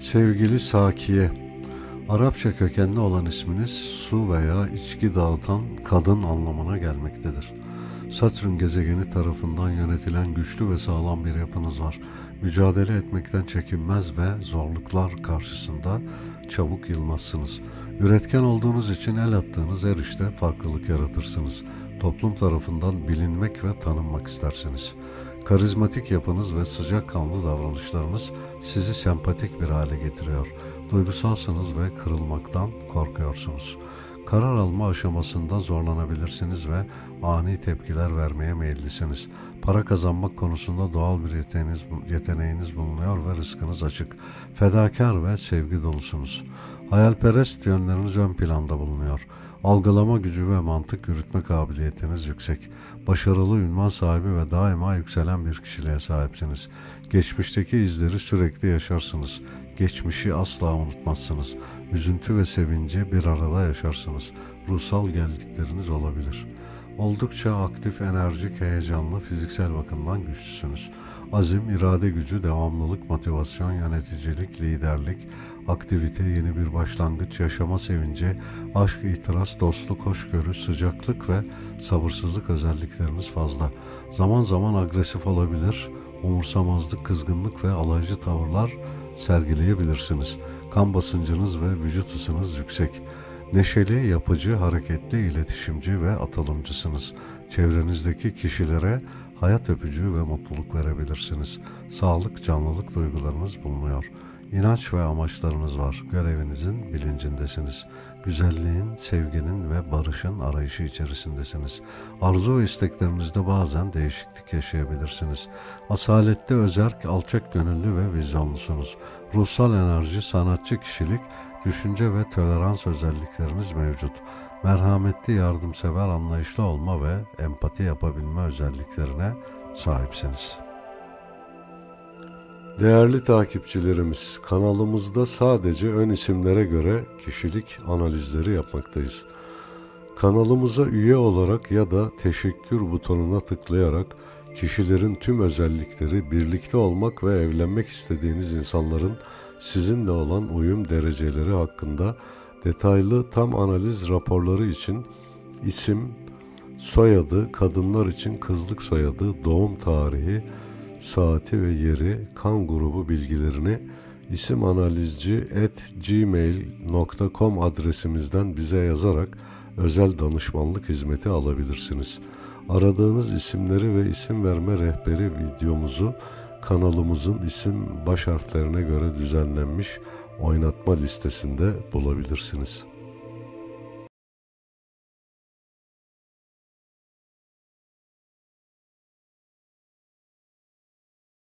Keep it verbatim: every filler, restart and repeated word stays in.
Sevgili Sakiye, Arapça kökenli olan isminiz su veya içki dağıtan kadın anlamına gelmektedir. Satürn gezegeni tarafından yönetilen güçlü ve sağlam bir yapınız var. Mücadele etmekten çekinmez ve zorluklar karşısında çabuk yılmazsınız. Üretken olduğunuz için el attığınız her işte farklılık yaratırsınız. Toplum tarafından bilinmek ve tanınmak istersiniz. Karizmatik yapınız ve sıcakkanlı davranışlarınız sizi sempatik bir hale getiriyor. Duygusalsınız ve kırılmaktan korkuyorsunuz. Karar alma aşamasında zorlanabilirsiniz ve ani tepkiler vermeye meyillisiniz. Para kazanmak konusunda doğal bir yeteneğiniz, yeteneğiniz bulunuyor ve rızkınız açık. Fedakar ve sevgi dolusunuz. Hayalperest yönleriniz ön planda bulunuyor. Algılama gücü ve mantık yürütme kabiliyetiniz yüksek. Başarılı, ünvan sahibi ve daima yükselen bir kişiliğe sahipsiniz. Geçmişteki izleri sürekli yaşarsınız. Geçmişi asla unutmazsınız. Üzüntü ve sevinci bir arada yaşarsınız. Ruhsal gelgitleriniz olabilir. Oldukça aktif, enerjik, heyecanlı, fiziksel bakımdan güçlüsünüz. Azim, irade gücü, devamlılık, motivasyon, yöneticilik, liderlik, aktivite, yeni bir başlangıç, yaşama sevinci, aşk, itiraz, dostluk, hoşgörü, sıcaklık ve sabırsızlık özellikleriniz fazla. Zaman zaman agresif olabilir, umursamazlık, kızgınlık ve alaycı tavırlar sergileyebilirsiniz. Kan basıncınız ve vücut ısınız yüksek. Neşeli, yapıcı, hareketli, iletişimci ve atılımcısınız. Çevrenizdeki kişilere hayat öpücüğü ve mutluluk verebilirsiniz. Sağlık, canlılık duygularınız bulunuyor. İnanç ve amaçlarınız var. Görevinizin bilincindesiniz. Güzelliğin, sevginin ve barışın arayışı içerisindesiniz. Arzu ve isteklerinizde bazen değişiklik yaşayabilirsiniz. Asaletli, özerk, alçak gönüllü ve vizyonlusunuz. Ruhsal enerji, sanatçı kişilik, düşünce ve tolerans özellikleriniz mevcut. Merhametli, yardımsever, anlayışlı olma ve empati yapabilme özelliklerine sahipsiniz. Değerli takipçilerimiz, kanalımızda sadece ön isimlere göre kişilik analizleri yapmaktayız. Kanalımıza üye olarak ya da teşekkür butonuna tıklayarak kişilerin tüm özellikleri, birlikte olmak ve evlenmek istediğiniz insanların sizinle olan uyum dereceleri hakkında detaylı tam analiz raporları için isim, soyadı, kadınlar için kızlık soyadı, doğum tarihi, saati ve yeri, kan grubu bilgilerini isimanalizci at gmail nokta com adresimizden bize yazarak özel danışmanlık hizmeti alabilirsiniz. Aradığınız isimleri ve isim verme rehberi videomuzu kanalımızın isim baş harflerine göre düzenlenmiş oynatma listesinde bulabilirsiniz.